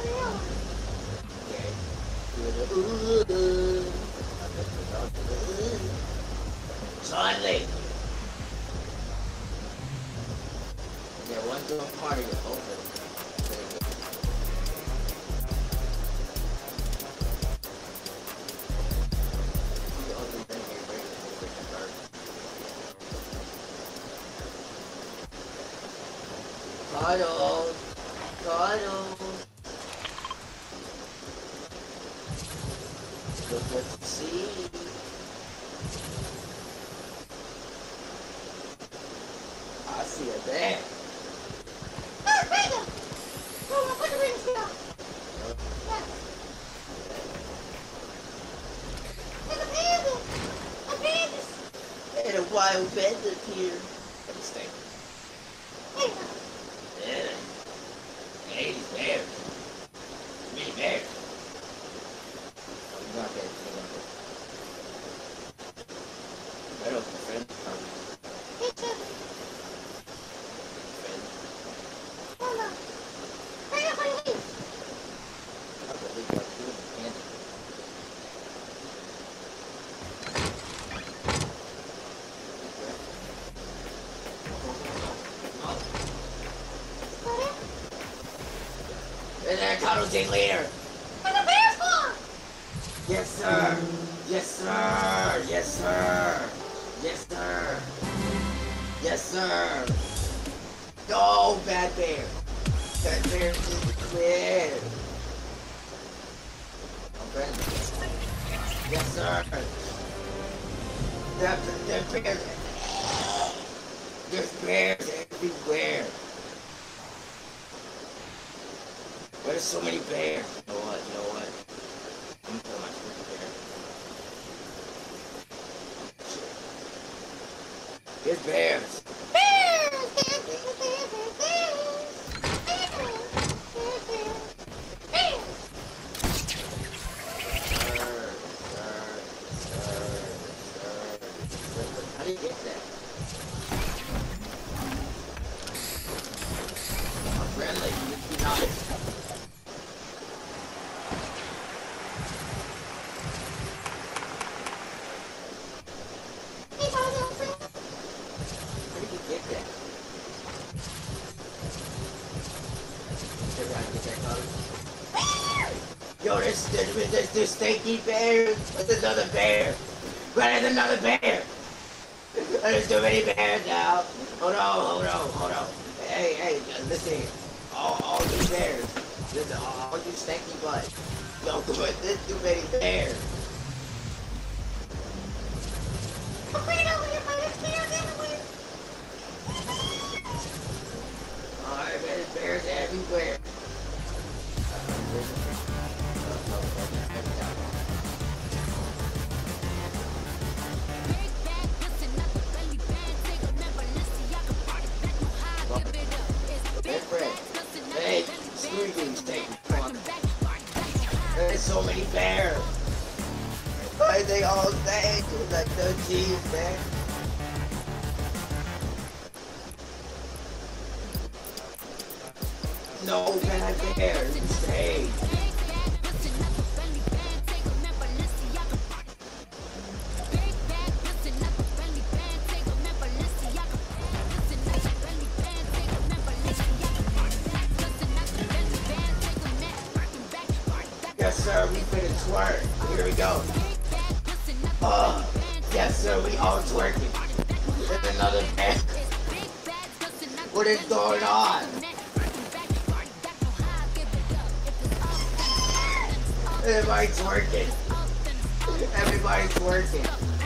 Suddenly, there was no party to open. Cuddle, cuddle. Look what you see. I see a bear. Oh, Rita! Oh, put the rings down. Yeah. There's a panda! A panda! And a wild panda here. Let me stay. Hey, Yeah. Hey, these bears. Many bears. Oh, you're not bears. You're not bears. Right off, my friend. hey, Chubby. Friend. Hold on. Hurry up and leave. I believe you're doing the panda. And then Cuddle Team Leader. Where's the bear's gone? Yes, sir. Yes, sir. Yes, sir. Yes, sir. Yes, sir. No, bad bear. Bad bear is clear. Okay. Yes, sir. There's bears. There's bears everywhere. Why there's so many bears? You know what? You know what? I'm gonna kill my freaking bear. Shit. There's bears. Bears! How do you get that? I'm friendly. You're not. How did you get that? Figure out how to get that color. Yo, there's stinky bears. There's another bear. But there's another bear. There's too many bears now. Hold on. Hey, listen here. All these bears. Listen, all you stinky butts. Don't do it. There's too many bears. Alright, man, there's bears everywhere. Hey, screw you, stinky fuck. There's so many bears. Why they all stay like no cheese, man? No bad bears, stay. Yes, sir, we finna twerk. Here we go. Yes, sir, we all twerking. There's another bear. What is going on? Everybody's twerking. Everybody's twerking.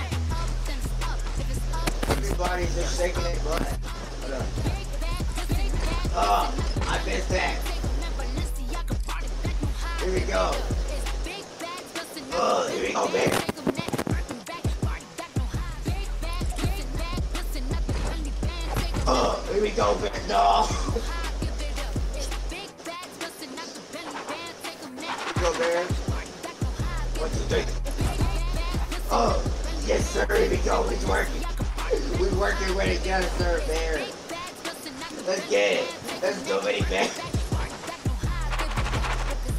Everybody's just shaking their butt. I missed that. Here we go. Here we go, man. Here we go, man. No. Go, man. 1, 2, 3. Yes, sir. Here we go. We're working. We're working with it, yes, sir, bear. Let's get it. There's so many bears.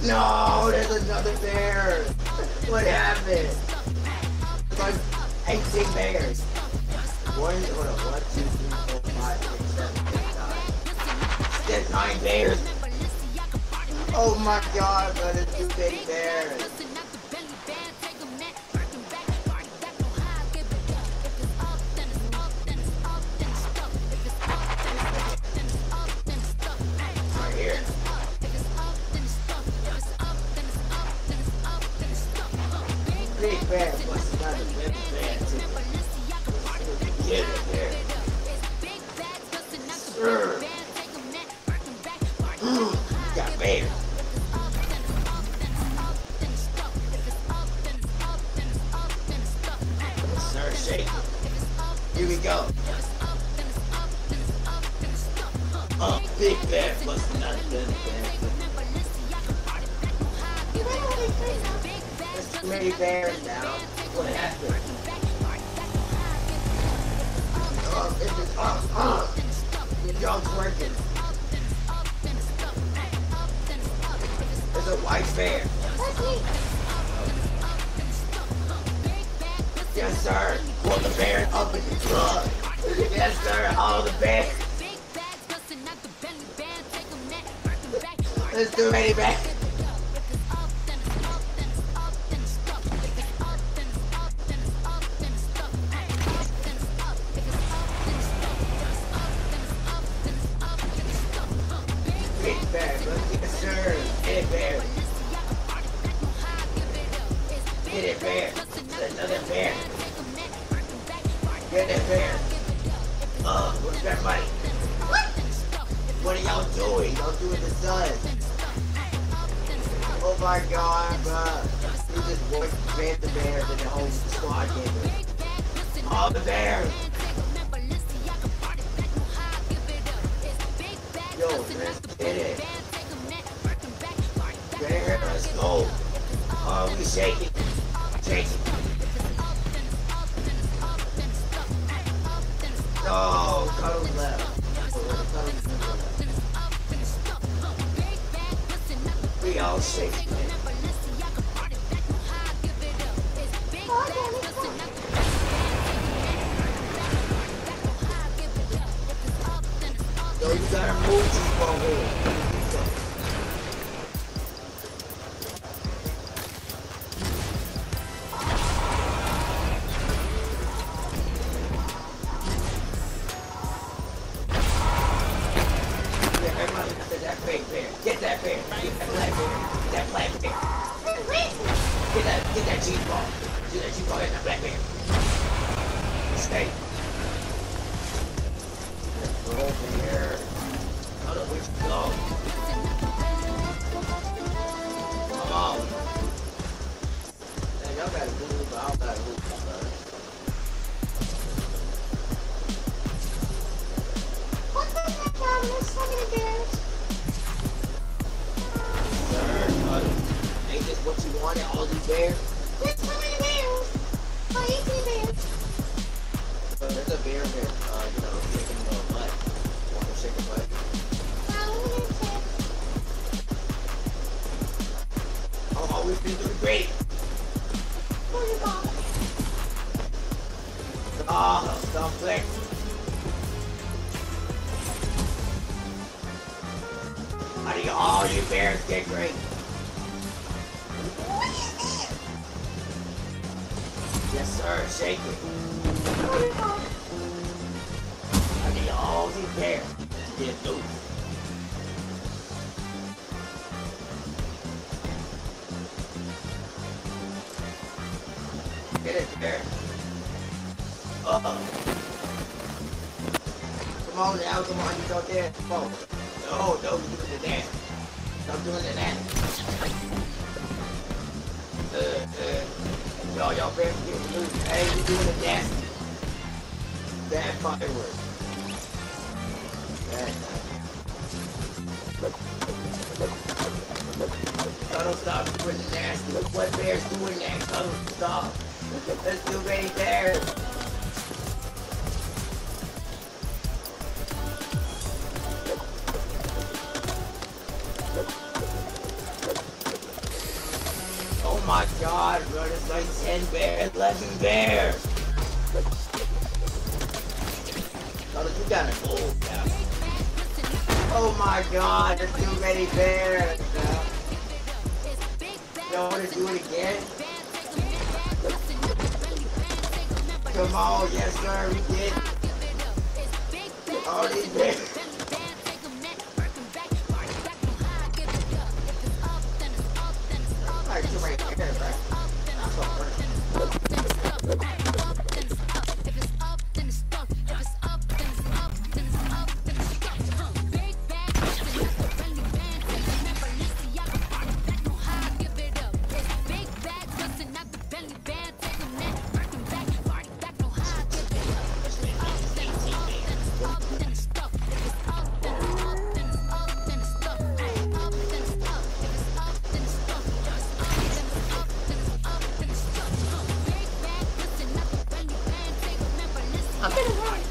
No, there's another bear. What happened? It's like 18 bears. Hold on, 1, 2, 3, 4, 5, 6, 7, 8, 9. There's 9 bears. Oh my god, but it's 2 big bears. Right here. Big bear, what's another big bear? Get it there. Sure. Got bear. Sir, shake it. Here we go. Big bear plus another big bear. There's too many bears now. What happened? Your dog's working. There's a white bear. Yes, sir. Pull the bear up in the truck. Yes, sir. All the bears. There's too many bears. Big bear. Yes, sir. Get it, bear. Get it, bear. Another bear. Get it, bear. What's that money? What are y'all doing? Y'all doing the sun. Oh my god, bruh. You just ran the bears and the whole squad came in. All the bears. Yo, let's get it. Bear, let's go. Oh, we shake it. Shake it. No, Cuddles left. We all shake it. Yo, you gotta move these bubbles. Get that bear. Get that black bear. Get that black bear. Get that cheese ball. Get that cheese ball and that black bear. Stay. Go over here. I don't know which go. Come on. Man, y'all gotta move, but I don't gotta move, son. What the heck, there's so many bears. Ain't this what you wanted, all these bears? There's so many bears. 18 bears. There's a bear here, shaking the butt. Want to shake a butt? Oh, we've been doing great. Where's your ball? Oh, don't click. How do all you bears get great? Yes, sir, shake it. Where's your ball? I need all these bears to get loose. Get it there. Come on now, come on, you go there. Come on. No, you're doing the dance. Stop doing the dance. Y'all better get loose. Hey, you doing the dance. Bad fireworks. Bad. Cuddle, stop doing the nasty. Look what bear's doing that. Cuddle, stop. There's too many bears. god, bro, there's like 10 bears, 11 bears! Oh, you got a gold now. Oh my god, there's too many bears! You want to do it again? Come on, yes sir, we did. All these bears. Alright, too many bears, right? That's what we're I'm gonna run.